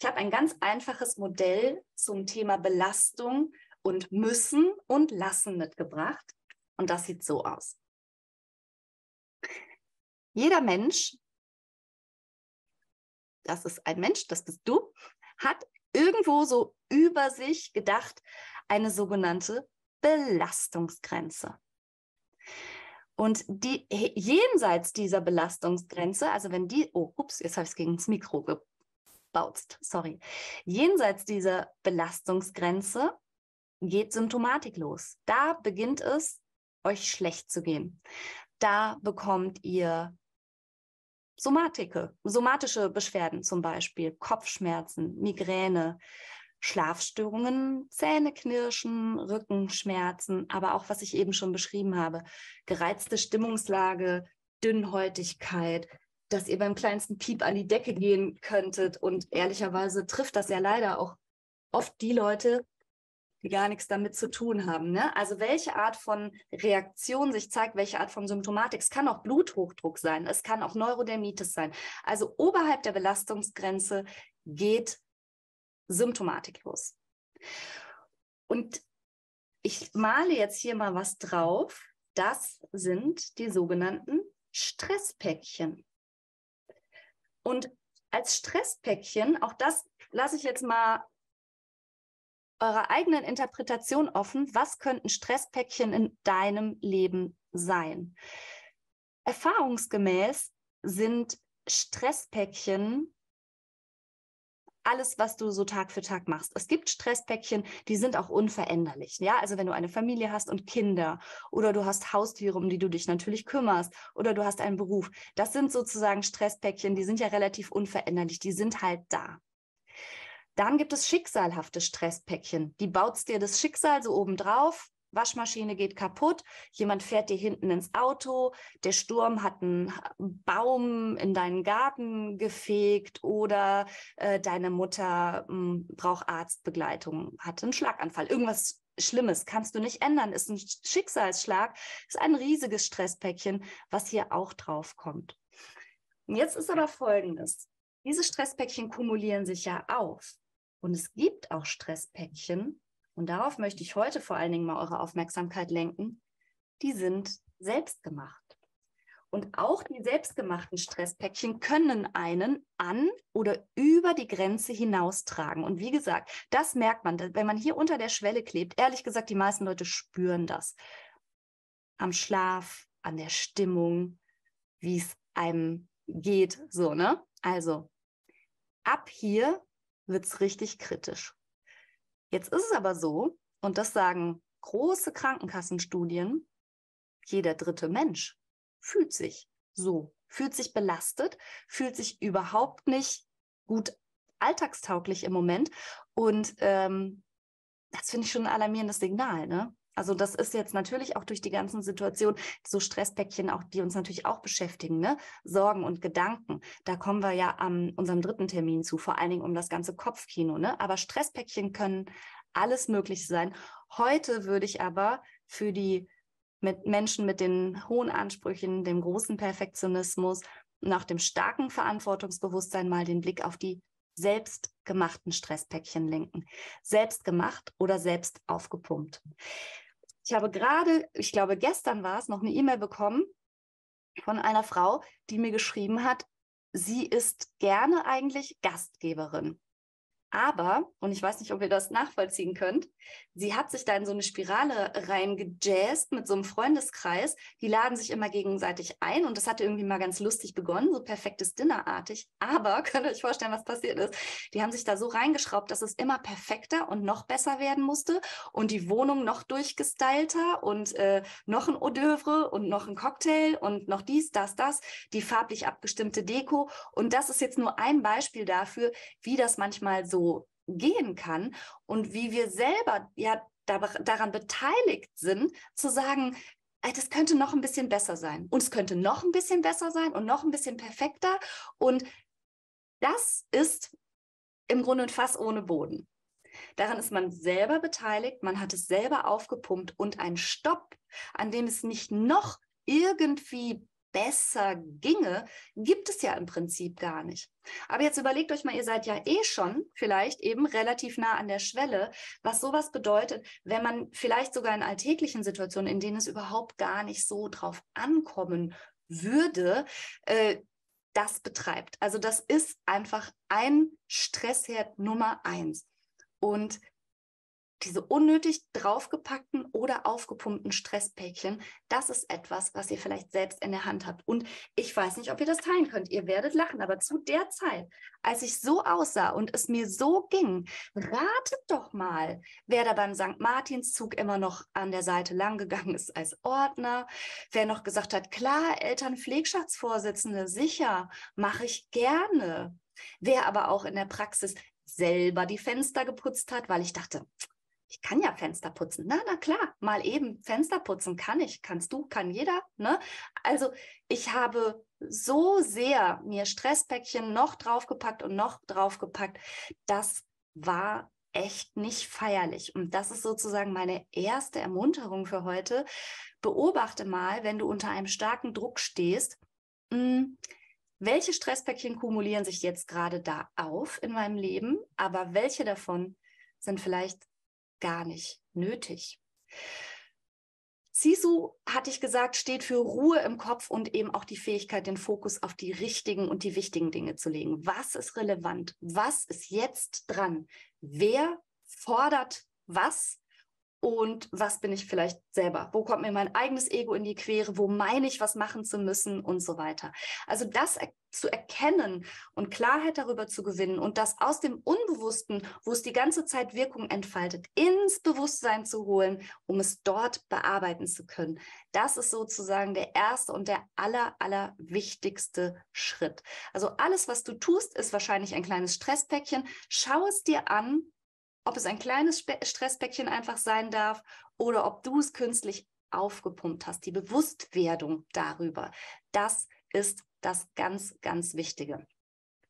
Ich habe ein ganz einfaches Modell zum Thema Belastung und Müssen und Lassen mitgebracht. Und das sieht so aus. Jeder Mensch, das ist ein Mensch, das bist du, hat irgendwo so über sich gedacht eine sogenannte Belastungsgrenze. Und die jenseits dieser Belastungsgrenze, also wenn die, oh, ups, jetzt habe ich es gegen das Mikro gebautzt, sorry. Jenseits dieser Belastungsgrenze geht Symptomatik los. Da beginnt es, euch schlecht zu gehen. Da bekommt ihr somatische Beschwerden, zum Beispiel Kopfschmerzen, Migräne, Schlafstörungen, Zähneknirschen, Rückenschmerzen, aber auch, was ich eben schon beschrieben habe, gereizte Stimmungslage, Dünnhäutigkeit, dass ihr beim kleinsten Piep an die Decke gehen könntet. Und ehrlicherweise trifft das ja leider auch oft die Leute, die gar nichts damit zu tun haben. Ne? Also welche Art von Reaktion sich zeigt, welche Art von Symptomatik. Es kann auch Bluthochdruck sein, es kann auch Neurodermitis sein. Also oberhalb der Belastungsgrenze geht Symptomatik los. Und ich male jetzt hier mal was drauf. Das sind die sogenannten Stresspäckchen. Und als Stresspäckchen, auch das lasse ich jetzt mal eurer eigenen Interpretation offen, was könnten Stresspäckchen in deinem Leben sein? Erfahrungsgemäß sind Stresspäckchen alles, was du so Tag für Tag machst. Es gibt Stresspäckchen, die sind auch unveränderlich. Ja, also wenn du eine Familie hast und Kinder oder du hast Haustiere, um die du dich natürlich kümmerst oder du hast einen Beruf. Das sind sozusagen Stresspäckchen, die sind ja relativ unveränderlich. Die sind halt da. Dann gibt es schicksalhafte Stresspäckchen. Die baut's dir das Schicksal so obendrauf. Waschmaschine geht kaputt, jemand fährt dir hinten ins Auto, der Sturm hat einen Baum in deinen Garten gefegt oder deine Mutter braucht Arztbegleitung, hat einen Schlaganfall. Irgendwas Schlimmes kannst du nicht ändern, ist ein Schicksalsschlag, ist ein riesiges Stresspäckchen, was hier auch drauf kommt. Und jetzt ist aber Folgendes. Diese Stresspäckchen kumulieren sich ja auf. Und es gibt auch Stresspäckchen, und darauf möchte ich heute vor allen Dingen mal eure Aufmerksamkeit lenken, die sind selbstgemacht. Und auch die selbstgemachten Stresspäckchen können einen an oder über die Grenze hinaustragen. Und wie gesagt, das merkt man, wenn man hier unter der Schwelle klebt. Ehrlich gesagt, die meisten Leute spüren das. Am Schlaf, an der Stimmung, wie es einem geht, so, ne? Also, ab hier wird es richtig kritisch. Jetzt ist es aber so, und das sagen große Krankenkassenstudien, jeder dritte Mensch fühlt sich so, fühlt sich belastet, fühlt sich überhaupt nicht gut alltagstauglich im Moment. Und das finde ich schon ein alarmierendes Signal, ne? Also das ist jetzt natürlich auch durch die ganzen Situationen, so Stresspäckchen, auch, die uns natürlich auch beschäftigen, ne? Sorgen und Gedanken. Da kommen wir ja an unserem dritten Termin zu, vor allen Dingen um das ganze Kopfkino, ne? Aber Stresspäckchen können alles Mögliche sein. Heute würde ich aber für die mit Menschen mit den hohen Ansprüchen, dem großen Perfektionismus, nach dem starken Verantwortungsbewusstsein mal den Blick auf die selbstgemachten Stresspäckchen lenken. Selbstgemacht oder selbst aufgepumpt. Ich habe gerade, ich glaube gestern war es, noch eine E-Mail bekommen von einer Frau, die mir geschrieben hat, sie ist gerne eigentlich Gastgeberin. Aber, und ich weiß nicht, ob ihr das nachvollziehen könnt, sie hat sich da in so eine Spirale reingejazzt mit so einem Freundeskreis. Die laden sich immer gegenseitig ein und das hatte irgendwie mal ganz lustig begonnen, so perfektes Dinnerartig. Aber könnt ihr euch vorstellen, was passiert ist? Die haben sich da so reingeschraubt, dass es immer perfekter und noch besser werden musste und die Wohnung noch durchgestylter und noch ein Hors d'oeuvre und noch ein Cocktail und noch dies, das, die farblich abgestimmte Deko. Und das ist jetzt nur ein Beispiel dafür, wie das manchmal so gehen kann und wie wir selber ja daran beteiligt sind, zu sagen, das könnte noch ein bisschen besser sein und es könnte noch ein bisschen besser sein und noch ein bisschen perfekter und das ist im Grunde ein Fass ohne Boden. Daran ist man selber beteiligt, man hat es selber aufgepumpt und ein Stopp, an dem es nicht noch irgendwie besser ginge, gibt es ja im Prinzip gar nicht. Aber jetzt überlegt euch mal, ihr seid ja eh schon vielleicht eben relativ nah an der Schwelle, was sowas bedeutet, wenn man vielleicht sogar in alltäglichen Situationen, in denen es überhaupt gar nicht so drauf ankommen würde, das betreibt. Also das ist einfach ein Stressherd Nummer 1. Und diese unnötig draufgepackten oder aufgepumpten Stresspäckchen, das ist etwas, was ihr vielleicht selbst in der Hand habt. Und ich weiß nicht, ob ihr das teilen könnt. Ihr werdet lachen, aber zu der Zeit, als ich so aussah und es mir so ging, ratet doch mal, wer da beim St. Martinszug immer noch an der Seite lang gegangen ist als Ordner, wer noch gesagt hat, klar, Elternpflegschaftsvorsitzende, sicher, mache ich gerne. Wer aber auch in der Praxis selber die Fenster geputzt hat, weil ich dachte, ich kann ja Fenster putzen. Na klar, mal eben Fenster putzen kann ich, kannst du, kann jeder. Ne? Also ich habe so sehr mir Stresspäckchen noch draufgepackt und noch draufgepackt. Das war echt nicht feierlich. Und das ist sozusagen meine erste Ermunterung für heute. Beobachte mal, wenn du unter einem starken Druck stehst, welche Stresspäckchen kumulieren sich jetzt gerade da auf in meinem Leben, aber welche davon sind vielleicht gar nicht nötig. Sisu, hatte ich gesagt, steht für Ruhe im Kopf und eben auch die Fähigkeit, den Fokus auf die richtigen und die wichtigen Dinge zu legen. Was ist relevant? Was ist jetzt dran? Wer fordert was? Und was bin ich vielleicht selber? Wo kommt mir mein eigenes Ego in die Quere? Wo meine ich, was machen zu müssen und so weiter? Also das zu erkennen und Klarheit darüber zu gewinnen und das aus dem Unbewussten, wo es die ganze Zeit Wirkung entfaltet, ins Bewusstsein zu holen, um es dort bearbeiten zu können. Das ist sozusagen der erste und der aller wichtigste Schritt. Also alles, was du tust, ist wahrscheinlich ein kleines Stresspäckchen. Schau es dir an, ob es ein kleines Stresspäckchen einfach sein darf oder ob du es künstlich aufgepumpt hast. Die Bewusstwerdung darüber, das ist das ganz Wichtige.